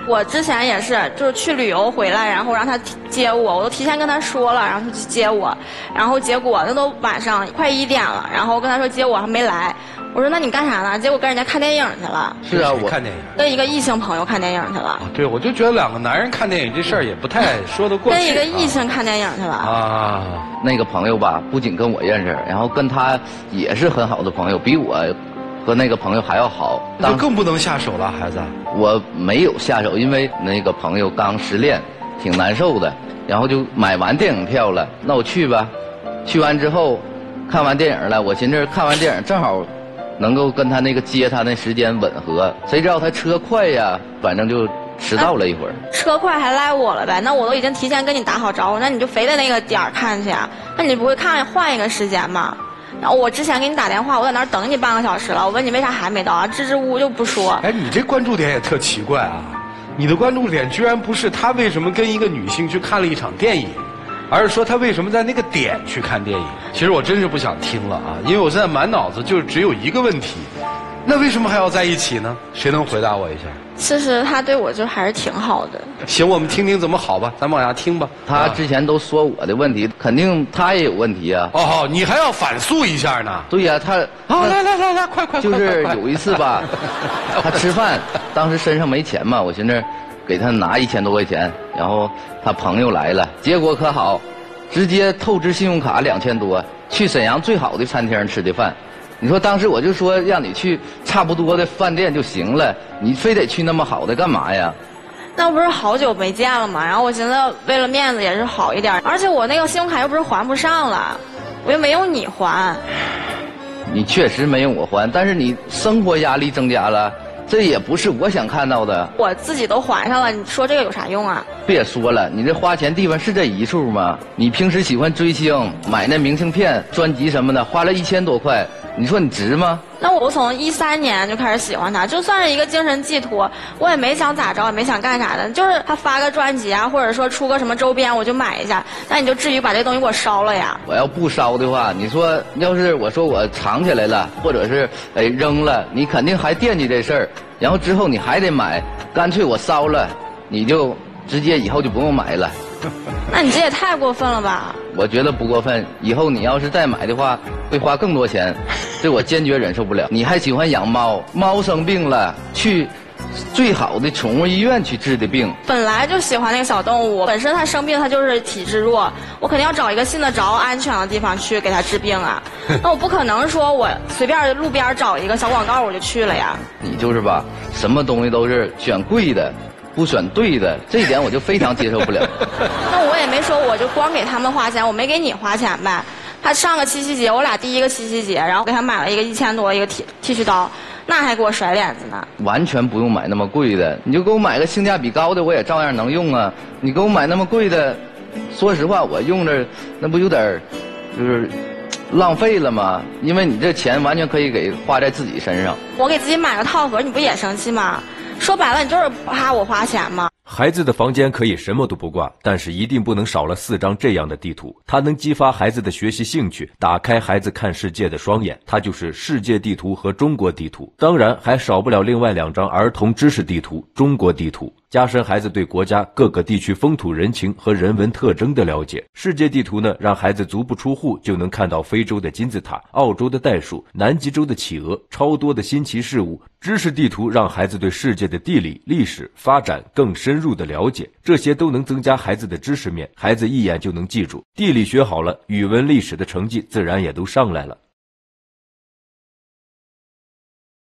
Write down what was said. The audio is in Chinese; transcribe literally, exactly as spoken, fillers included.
我之前也是，就是去旅游回来，然后让他接我，我都提前跟他说了，然后他去接我，然后结果那都晚上快一点了，然后跟他说接我还没来，我说那你干啥呢？结果跟人家看电影去了。 是啊，我看电影， 跟一个异性朋友看电影去了。 啊、对，我就觉得两个男人看电影这事儿也不太说得过去。 跟一个异性看电影去了啊。 那个朋友吧，不仅跟我认识，然后跟他也是很好的朋友，比我和那个朋友还要好。 那就更不能下手了，孩子。 我没有下手，因为那个朋友刚失恋，挺难受的，然后就买完电影票了，那我去吧。去完之后，看完电影了，我寻思看完电影正好能够跟他那个接他那时间吻合，谁知道他车快呀，反正就迟到了一会儿。 车快还赖我了呗？那我都已经提前跟你打好招呼，那你就非得那个点儿看去啊？那你不会看换一个时间吗？然后我之前给你打电话，我在那儿等你半个小时了，我问你为啥还没到啊？支支吾吾就不说。 哎，你这关注点也特奇怪啊！你的关注点居然不是他为什么跟一个女性去看了一场电影，而是说他为什么在那个点去看电影。其实我真是不想听了啊，因为我现在满脑子就只有一个问题，那为什么还要在一起呢？谁能回答我一下？ 其实他对我就还是挺好的。 行，我们听听怎么好吧，咱们往下听吧。 他之前都说我的问题，肯定他也有问题啊。 哦，你还要反诉一下呢？ 对呀、啊，他哦，来来来来，快快快！ 就是有一次吧，他吃饭，当时身上没钱嘛，我寻思给他拿一千多块钱，然后他朋友来了，结果可好，直接透支信用卡两千多，去沈阳最好的餐厅吃的饭。你说当时我就说让你去差不多的饭店就行了，你非得去那么好的干嘛呀？ 那不是好久没见了吗？然后我寻思为了面子也是好一点，而且我那个信用卡又不是还不上了，我又没有你还。 你确实没用我还，但是你生活压力增加了，这也不是我想看到的。 我自己都还上了，你说这个有啥用啊？ 别说了，你这花钱地方是这一处吗？你平时喜欢追星，买那明信片、专辑什么的，花了一千多块。你说你值吗？ 那我从一三年就开始喜欢他，就算是一个精神寄托，我也没想咋着，也没想干啥的，就是他发个专辑啊，或者说出个什么周边，我就买一下。那你就至于把这东西给我烧了呀？ 我要不烧的话，你说要是我说我藏起来了，或者是哎扔了，你肯定还惦记这事儿，然后之后你还得买，干脆我烧了，你就直接以后就不用买了。 那你这也太过分了吧？ 我觉得不过分，以后你要是再买的话，会花更多钱，这我坚决忍受不了。你还喜欢养猫，猫生病了，去最好的宠物医院去治的病。 本来就喜欢那个小动物，本身它生病，它就是体质弱，我肯定要找一个信得着、安全的地方去给它治病啊。那我不可能说我随便路边找一个小广告我就去了呀。 你就是吧，什么东西都是选贵的。不选对的，这一点我就非常接受不了。 那我也没说我就光给他们花钱，我没给你花钱呗。他上个七夕节，我俩第一个七夕节，然后给他买了一个一千多一个剃剃须刀，那还给我甩脸子呢。 完全不用买那么贵的，你就给我买个性价比高的，我也照样能用啊。你给我买那么贵的，说实话，我用着那不有点就是浪费了吗？因为你这钱完全可以给花在自己身上。 我给自己买个套盒，你不也生气吗？说白了，你就是怕我花钱吗？ 孩子的房间可以什么都不挂，但是一定不能少了四张这样的地图。它能激发孩子的学习兴趣，打开孩子看世界的双眼。它就是世界地图和中国地图，当然还少不了另外两张儿童知识地图、中国地图，加深孩子对国家各个地区风土人情和人文特征的了解。世界地图呢，让孩子足不出户就能看到非洲的金字塔、澳洲的袋鼠、南极洲的企鹅，超多的新奇事物。知识地图让孩子对世界的地理、历史发展更深入的了解，这些都能增加孩子的知识面，孩子一眼就能记住。地理学好了，语文、历史的成绩自然也都上来了。